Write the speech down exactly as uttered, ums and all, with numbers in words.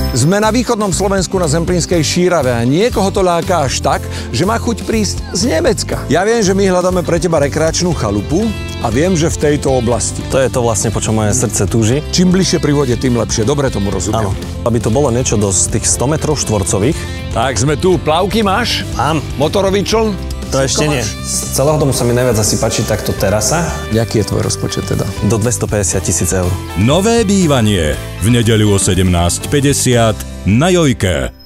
Sme na východnom Slovensku na Zemplínskej Šírave a niekoho to láka až tak, že má chuť prísť z Nemecka. Ja viem, že my hľadáme pre teba rekreačnú chalupu a viem, že v tejto oblasti. To je to vlastne, po čom moje srdce túži. Čím bližšie pri vode, tým lepšie. Dobre tomu rozumiem. Áno. Aby to bolo niečo do tých sto metrov štvorcových. Tak sme tu. Plavky máš? Mám. Motorový čln? To ešte nie. Z celého domu sa mi najviac asi páči takto terasa. Jaký je tvoj rozpočet teda? Do dvestopäťdesiat tisíc eur. Nové bývanie v nedeľu o sedemnásť päťdesiat na Jojke.